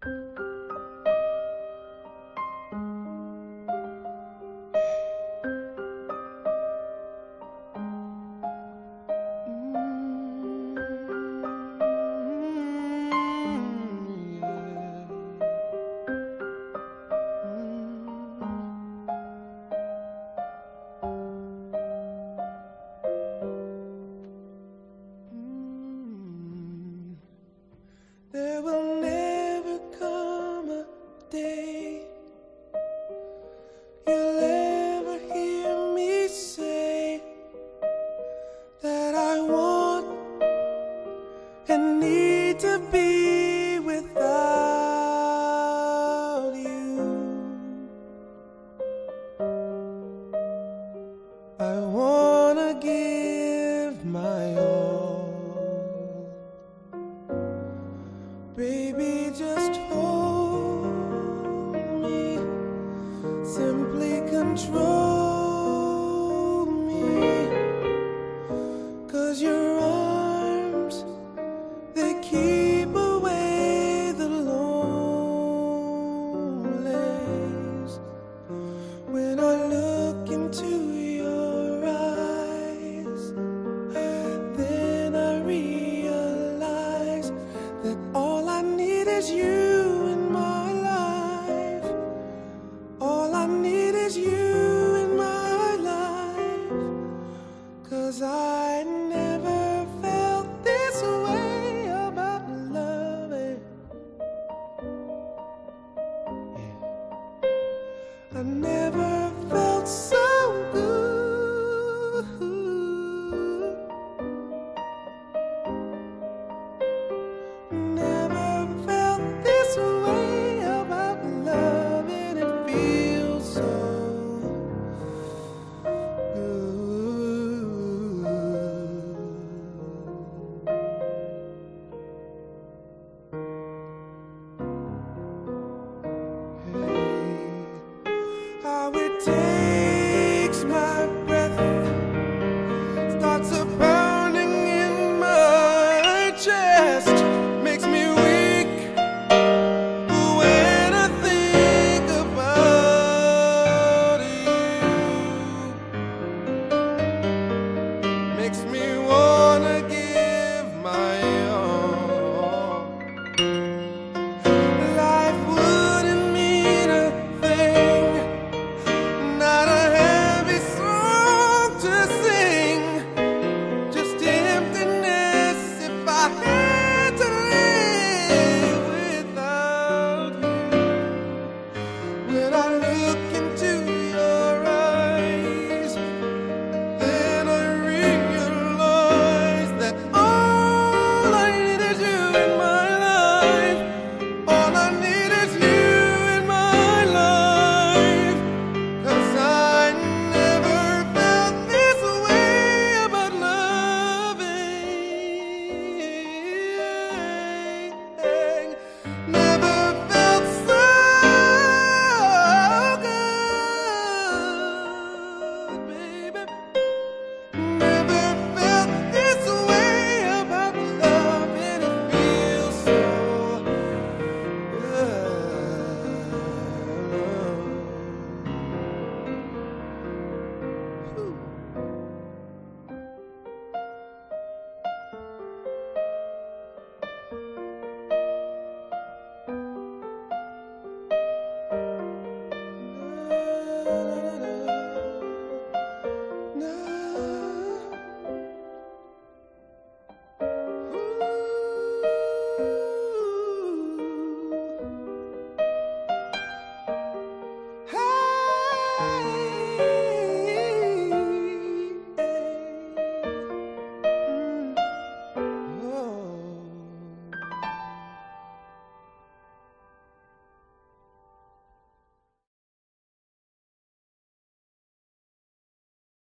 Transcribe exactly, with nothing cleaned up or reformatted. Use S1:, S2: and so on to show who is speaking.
S1: There will never come a day you'll ever hear me say that I want and need to be without you. I wanna give my all. Baby, just hold me, simply control me, 'cause your arms, they keep away the lonelies. When I look into your eyes, then I realize that all I need is you